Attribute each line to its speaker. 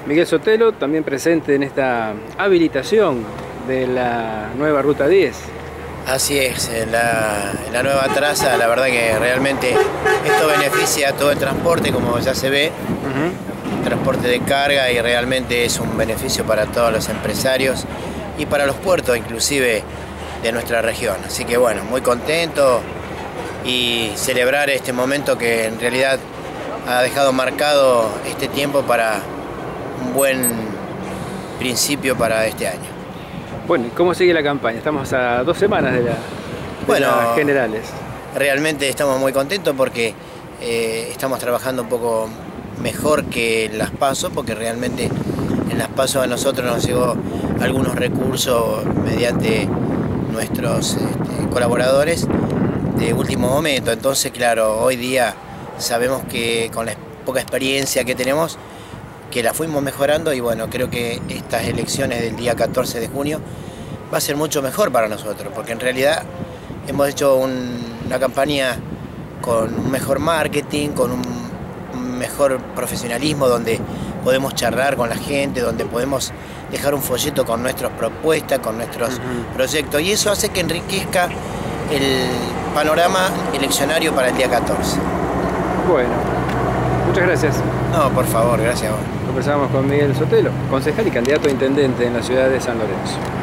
Speaker 1: Miguel Sotelo, también presente en esta habilitación de la nueva Ruta 10.
Speaker 2: Así es, en la nueva traza, la verdad que realmente esto beneficia a todo el transporte, como ya se ve, transporte de carga, y realmente es un beneficio para todos los empresarios y para los puertos inclusive de nuestra región. Así que bueno, muy contento y celebrar este momento que en realidad ha dejado marcado este tiempo para un buen principio para este año.
Speaker 1: Bueno, ¿y cómo sigue la campaña? Estamos a 2 semanas de las generales.
Speaker 2: Realmente estamos muy contentos porque estamos trabajando un poco mejor que las PASO, porque realmente en las PASO a nosotros nos llegó algunos recursos mediante nuestros colaboradores de último momento. Entonces, claro, hoy día sabemos que con la poca experiencia que tenemos, que la fuimos mejorando, y bueno, creo que estas elecciones del día 14 de junio va a ser mucho mejor para nosotros, porque en realidad hemos hecho una campaña con un mejor marketing, con un mejor profesionalismo, donde podemos charlar con la gente, donde podemos dejar un folleto con nuestras propuestas, con nuestros proyectos, y eso hace que enriquezca el panorama eleccionario para el día 14.
Speaker 1: Bueno, muchas gracias.
Speaker 2: No, por favor, gracias a vos.
Speaker 1: Conversamos con Miguel Sotelo, concejal y candidato a intendente en la ciudad de San Lorenzo.